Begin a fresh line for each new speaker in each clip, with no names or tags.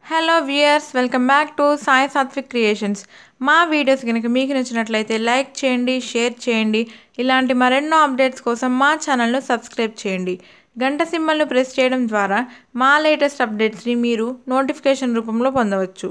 Hello viewers, welcome back to Sai Satvik creations. మా videos కనుక మీకు నచ్చినట్లయితే లైక్ చేయండి, షేర్ చేయండి. ఇలాంటి మరెన్నో అప్డేట్స్ కోసం మా ఛానల్ను సబ్స్క్రైబ్ చేయండి. గంట సింబల్ను ప్రెస్ చేయడం ద్వారా మా లేటెస్ట్ అప్డేట్స్ని మీరు నోటిఫికేషన్ రూపంలో పొందవచ్చు.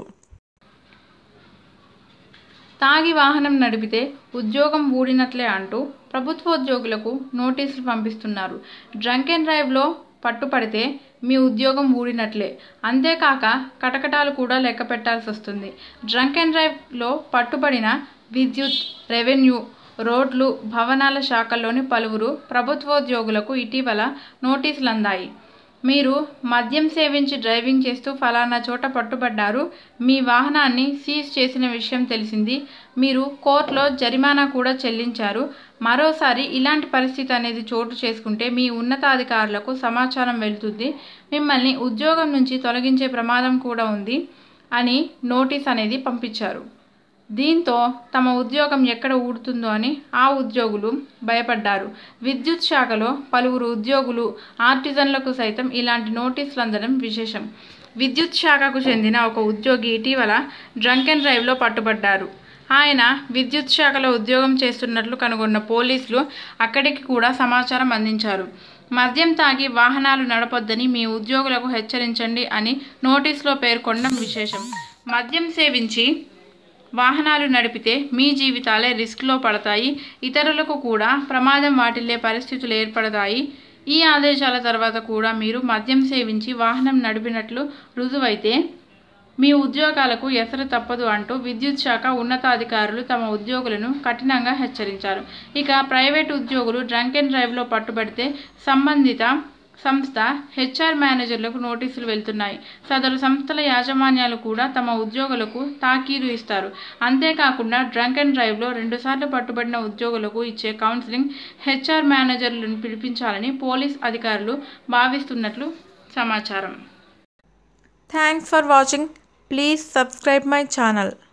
తాగి వాహనం నడిపితే ఉద్యోగం ఊడినట్లే అంటూ ప్రభుత్వోద్యోగులకు నోటీసులు పంపిస్తున్నారు. డ్రంక్ అండ్ డ్రైవ్లో పట్టుపడితే మీ ఉద్యోగం ఊడినట్లే. అంతేకాక కటకటాలు కూడా లెక్క పెట్టాల్సి వస్తుంది. డ్రంక్ అండ్ డ్రైవ్లో పట్టుబడిన విద్యుత్, రెవెన్యూ, రోడ్లు, భవనాల శాఖల్లోని పలువురు ప్రభుత్వోద్యోగులకు ఇటీవల నోటీసులు అందాయి. మీరు మద్యం సేవించి డ్రైవింగ్ చేస్తూ ఫలానా చోట పట్టుబడ్డారు, మీ వాహనాన్ని సీజ్ చేసిన విషయం తెలిసింది, మీరు కోర్టులో జరిమానా కూడా చెల్లించారు, మరోసారి ఇలాంటి పరిస్థితి అనేది చోటు చేసుకుంటే మీ ఉన్నతాధికారులకు సమాచారం వెళ్తుంది, మిమ్మల్ని ఉద్యోగం నుంచి తొలగించే ప్రమాదం కూడా ఉంది అని నోటీస్ అనేది పంపించారు. దీంతో తమ ఉద్యోగం ఎక్కడ ఊడుతుందో అని ఆ ఉద్యోగులు భయపడ్డారు. విద్యుత్ శాఖలో పలువురు ఉద్యోగులు, ఆర్టిజన్లకు సైతం ఇలాంటి నోటీసులు అందడం విశేషం. విద్యుత్ శాఖకు చెందిన ఒక ఉద్యోగి ఇటీవల డ్రంక్ అండ్ డ్రైవ్లో పట్టుబడ్డారు. ఆయన విద్యుత్ శాఖలో ఉద్యోగం చేస్తున్నట్లు కనుగొన్న పోలీసులు అక్కడికి కూడా సమాచారం అందించారు. మద్యం తాగి వాహనాలు నడపొద్దని మీ ఉద్యోగులకు హెచ్చరించండి అని నోటీసులో పేర్కొనడం విశేషం. మద్యం సేవించి వాహనాలు నడిపితే మీ జీవితాలే రిస్క్లో పడతాయి, ఇతరులకు కూడా ప్రమాదం వాటిల్లే పరిస్థితులు ఏర్పడతాయి. ఈ ఆదేశాల తర్వాత కూడా మీరు మద్యం సేవించి వాహనం నడిపినట్లు రుజువైతే మీ ఉద్యోగాలకు ఎసరు తప్పదు అంటూ విద్యుత్ శాఖ ఉన్నతాధికారులు తమ ఉద్యోగులను కఠినంగా హెచ్చరించారు. ఇక ప్రైవేటు ఉద్యోగులు డ్రంక్ అండ్ డ్రైవ్లో పట్టుబడితే సంబంధిత సంస్థ హెచ్ఆర్ మేనేజర్లకు నోటీసులు వెళ్తున్నాయి. సదరు సంస్థల యాజమాన్యాలు కూడా తమ ఉద్యోగులకు తాకీదు ఇస్తారు. అంతేకాకుండా డ్రంక్ అండ్ డ్రైవ్లో 2 సార్లు పట్టుబడిన ఉద్యోగులకు ఇచ్చే కౌన్సిలింగ్ హెచ్ఆర్ మేనేజర్లను పిలిపించాలని పోలీస్ అధికారులు భావిస్తున్నట్లు సమాచారం.
Thanks for watching. Please subscribe my channel.